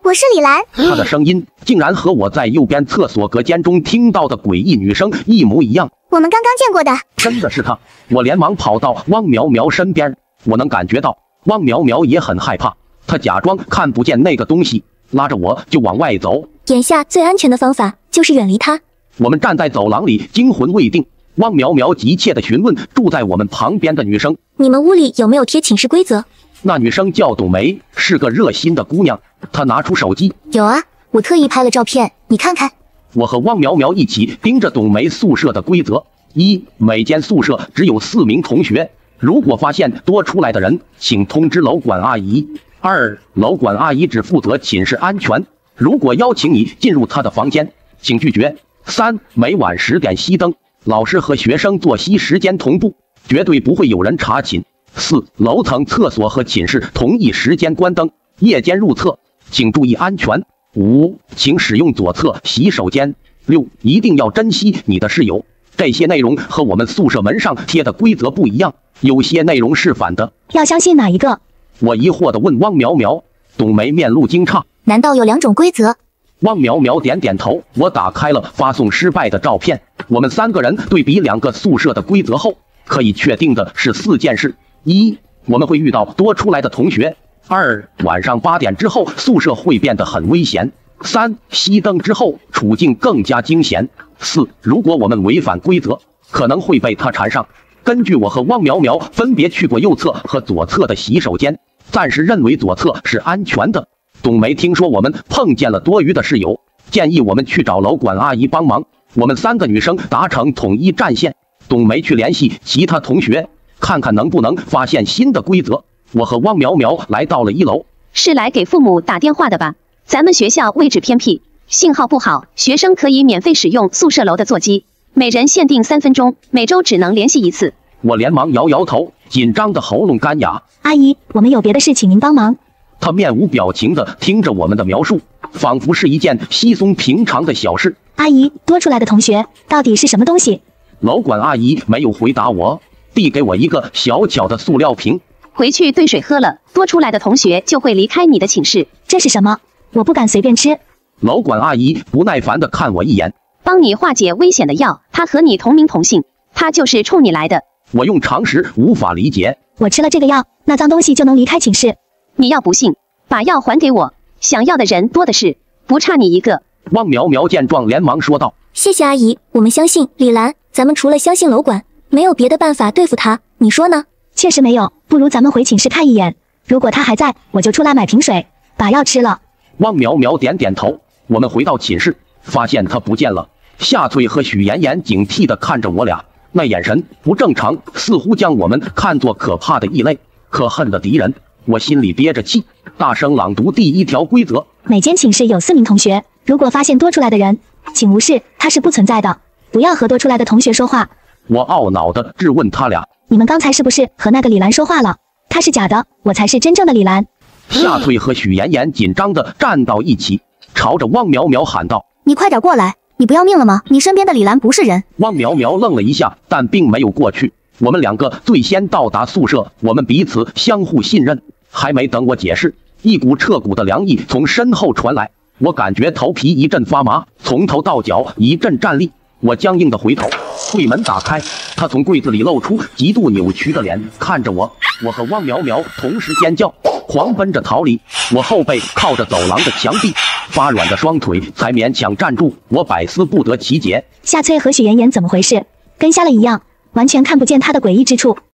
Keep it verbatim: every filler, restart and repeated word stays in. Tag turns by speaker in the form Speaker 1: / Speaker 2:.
Speaker 1: 我是李兰。
Speaker 2: 她的声音竟然和我在右边厕所隔间中听到的诡异女声一模一样。
Speaker 1: 我们刚刚见过的，
Speaker 2: 真的是她！我连忙跑到汪苗苗身边，我能感觉到汪苗苗也很害怕，她假装看不见那个东西，拉着我就往外走。
Speaker 1: 眼下最安全的方法就是远离他。
Speaker 2: 我们站在走廊里，惊魂未定。汪苗苗急切地询问住在我们旁边的女生：“
Speaker 1: 你们屋里有没有贴寝室规则？”
Speaker 2: 那女生叫董梅，是个热心的姑娘。她拿出手机：“
Speaker 1: 有啊，我特意拍了照片，你看看。”
Speaker 2: 我和汪苗苗一起盯着董梅宿舍的规则：一、每间宿舍只有四名同学，如果发现多出来的人，请通知楼管阿姨。二、楼管阿姨只负责寝室安全，如果邀请你进入她的房间，请拒绝。三、每晚十点熄灯，老师和学生作息时间同步，绝对不会有人查寝。四、楼层厕所和寝室同一时间关灯，夜间入厕请注意安全。五、请使用左侧洗手间。六、一定要珍惜你的室友。这些内容和我们宿舍门上贴的规则不一样，有些内容是反的。
Speaker 3: 要相信哪一个？
Speaker 2: 我疑惑地问汪苗苗。董梅面露惊诧：
Speaker 1: 难道有两种规则？
Speaker 2: 汪苗苗点点头。我打开了发送失败的照片，我们三个人对比两个宿舍的规则后，可以确定的是四件事：一、我们会遇到多出来的同学；二、晚上八点之后宿舍会变得很危险；三、熄灯之后处境更加惊险；四、如果我们违反规则，可能会被他缠上。根据我和汪苗苗分别去过右侧和左侧的洗手间，暂时认为左侧是安全的。董梅听说我们碰见了多余的室友，建议我们去找楼管阿姨帮忙。我们三个女生达成统一战线，董梅去联系其他同学，看看能不能发现新的规则。我和汪苗苗来到了一楼。
Speaker 4: 是来给父母打电话的吧？咱们学校位置偏僻，信号不好，学生可以免费使用宿舍楼的座机，每人限定三分钟，每周只能联系一次。
Speaker 2: 我连忙摇摇头，紧张的喉咙干哑。
Speaker 3: 阿姨，我们有别的事请您帮忙。
Speaker 2: 他面无表情地听着我们的描述，仿佛是一件稀松平常的小事。
Speaker 3: 阿姨，多出来的同学到底是什么东西？
Speaker 2: 楼管阿姨没有回答我，递给我一个小巧的塑料瓶。
Speaker 4: 回去兑水喝了，多出来的同学就会离开你的寝室。
Speaker 3: 这是什么？我不敢随便吃。
Speaker 2: 楼管阿姨不耐烦地看我一眼。
Speaker 4: 帮你化解危险的药，他和你同名同姓，他就是冲你来的。
Speaker 2: 我用常识无法理解。
Speaker 3: 我吃了这个药，那脏东西就能离开寝室。
Speaker 4: 你要不信，把药还给我，想要的人多的是，不差你一个。
Speaker 2: 汪苗苗见状连忙说道：
Speaker 1: 谢谢阿姨，我们相信李兰，咱们除了相信楼管，没有别的办法对付他，你说呢？
Speaker 3: 确实没有，不如咱们回寝室看一眼，如果他还在，我就出来买瓶水，把药吃了。
Speaker 2: 汪苗苗点点头。我们回到寝室，发现他不见了。夏翠和许妍妍警惕地看着我俩，那眼神不正常，似乎将我们看作可怕的异类、可恨的敌人。我心里憋着气，大声朗读第一条规则：
Speaker 3: 每间寝室有四名同学，如果发现多出来的人，请无视，他是不存在的，不要和多出来的同学说话。
Speaker 2: 我懊恼地质问他俩：
Speaker 3: 你们刚才是不是和那个李兰说话了？她是假的，我才是真正的李兰。
Speaker 2: 夏翠和许妍妍紧张地站到一起，朝着汪苗苗喊道：
Speaker 1: 你快点过来，你不要命了吗？你身边的李兰不是人。
Speaker 2: 汪苗苗愣了一下，但并没有过去。我们两个最先到达宿舍，我们彼此相互信任。还没等我解释，一股彻骨的凉意从身后传来，我感觉头皮一阵发麻，从头到脚一阵战栗。我僵硬的回头，柜门打开，他从柜子里露出极度扭曲的脸看着我。我和汪苗苗同时尖叫，狂奔着逃离。我后背靠着走廊的墙壁，发软的双腿才勉强站住。我百思不得其解。
Speaker 3: 夏翠和许妍妍怎么回事？跟瞎了一样，完全看不见他的诡异之处。